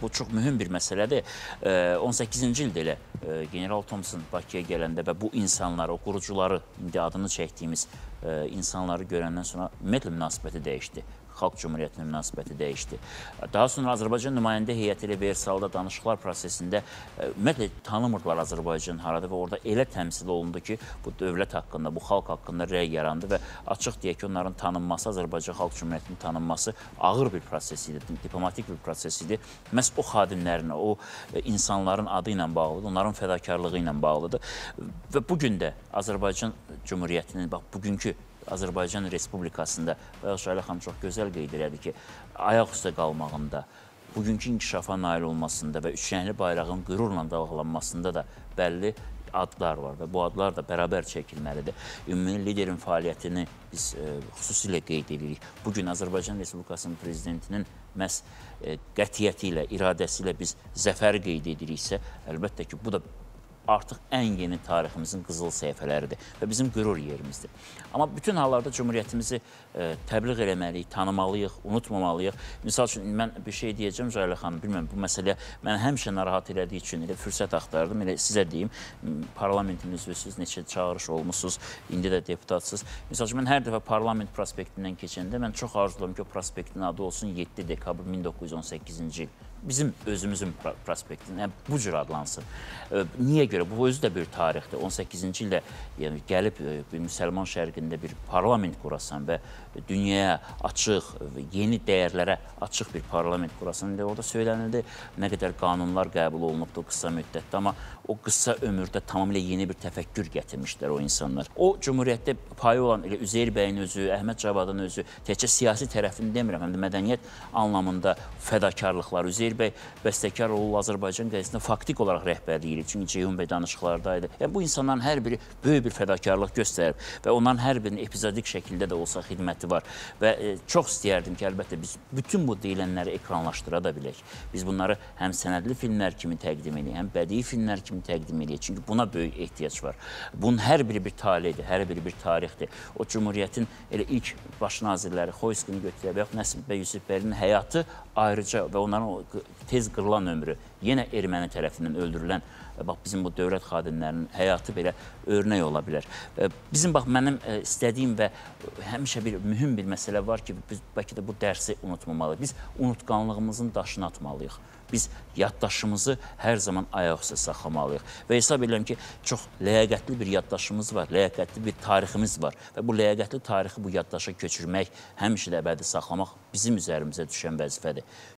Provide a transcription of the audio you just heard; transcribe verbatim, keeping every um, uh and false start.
Bu çox mühüm bir məsələdir. on səkkizinci ildə elə General Thompson Bakıya gələndə və bu insanları, o qurucuları, indi adını çəkdiyimiz insanları görəndən sonra ümumiyyətlə münasibəti dəyişdi. Xalq Cumhuriyyətinin münasibəti dəyişdi. Daha sonra Azərbaycan nümayəndə heyəti ilə Versalda danışıqlar prosesində ümumiyyətlə tanımırdılar Azərbaycan haradır və orada elə təmsil olundu ki, bu dövlət haqqında, bu xalq haqqında rəy yarandı və açıq deyək ki, onların tanınması, Azərbaycan Xalq Cumhuriyyətinin tanınması ağır bir proses idi, diplomatik bir proses idi. Məhz o xadimlərinə, o insanların adı ilə bağlıdır, onların fədakarlığı ilə bağlıdır və bugün də Azərbaycan Cumhuriyyətinin, bax, bugünkü Azərbaycan Respublikasında, Bayaq Şailə xanım çox gözəl qeyd elədi ki, ayaq üstə qalmağında, bugünkü inkişafa nail olmasında və üçrəngli bayrağın qürurla dalğalanmasında da bəlli adlar var və bu adlar da bərabər çəkilməlidir. Ümumi liderin fəaliyyətini biz e, xüsusilə qeyd edirik. Bugün Azərbaycan Respublikasının prezidentinin məhz e, qətiyyəti ilə, iradəsi ilə biz zəfəri qeyd ediriksə, əlbəttə ki, bu da artıq ən yeni tariximizin qızıl səhifələridir və bizim qürur yerimizdir. Amma bütün hallarda Cumhuriyyətimizi e, təbliğ eləməliyik, tanımalıyıq, unutmamalıyıq. Misal üçün, mən bir şey deyəcəm, Cailə xanım, bilməm, bu məsələ mənə həmişə narahat elədiyi üçün elə fürsət axtardım, elə sizə deyim, parlamentin üzvüsünüz, neçə çağırış olmuşsunuz, indi də deputatsınız. Misal üçün, mən hər dəfə parlament prospektindən keçəndə, mən çox arzulam ki, o prospektin adı olsun yeddi dekabr min doqquz yüz on səkkizinci il. Bizim özümüzün prospektin, yəni bu cür adlansın. Niyə görə? Bu özü də bir tarixdir. on səkkizinci ildə yəni, gəlib bir müsəlman şərqində bir parlament qurasan və dünyaya açıq, yeni dəyərlərə açıq bir parlament qurasan. İndi orada söylənildi, nə qədər qanunlar qəbul olunubdur qısa müddətdə, amma o qısa ömürdə tamamilə yeni bir təfəkkür gətirmişlər o insanlar. O, Cumhuriyyətdə payı olan elə Üzeyir bəyin özü, Əhməd Cavadın özü, təkcə siyasi tərəfini demirəm, həm də mədəniyyət anlamında fədakarlıqlar. Üzeyir bəy Bəstəkaroğlu Azərbaycan qəzetində faktik olaraq rəhbərlik edir, çünki Ceyhun bəy danışıqlardaydı. Yəni, bu insanların hər biri böyük bir fədakarlıq göstərib və onların hər birinin epizodik şəkildə də olsa xidməti var və e, çox istəyərdim ki, əlbəttə biz bütün bu deyilənləri ekranlaşdıra da bilək. Biz bunları həm sənədli filmlər kimi təqdim edək, həm bədii filmlər kimi təqdim edək, çünki buna böyük ehtiyac var. Bunun hər biri bir taledir, hər biri bir tarixdir. O Cumhuriyyətin elə ilk baş nazirləri Xoyskini götürək və Nəsib bəy Yusifbəyinin həyatı ayrıca və onların o tez qırılan ömrü, yenə erməni tərəfindən öldürülən, bax, bizim bu dövlət xadimlərinin həyatı belə örnək ola bilər. Bizim, bax, mənim istədiyim və həmişə bir mühüm bir məsələ var ki, biz bəlkə də bu dərsi unutmamalıyıq. Biz unutqanlığımızın daşını atmalıyıq. Biz yaddaşımızı hər zaman ayaq üstə saxlamalıyıq. Və hesab edirəm ki, çox ləyaqətli bir yaddaşımız var, ləyaqətli bir tariximiz var və bu ləyaqətli tarixi bu yaddaşa köçürmək, həmişə də əbədi saxlamaq bizim üzərimizə düşən vəzifədir.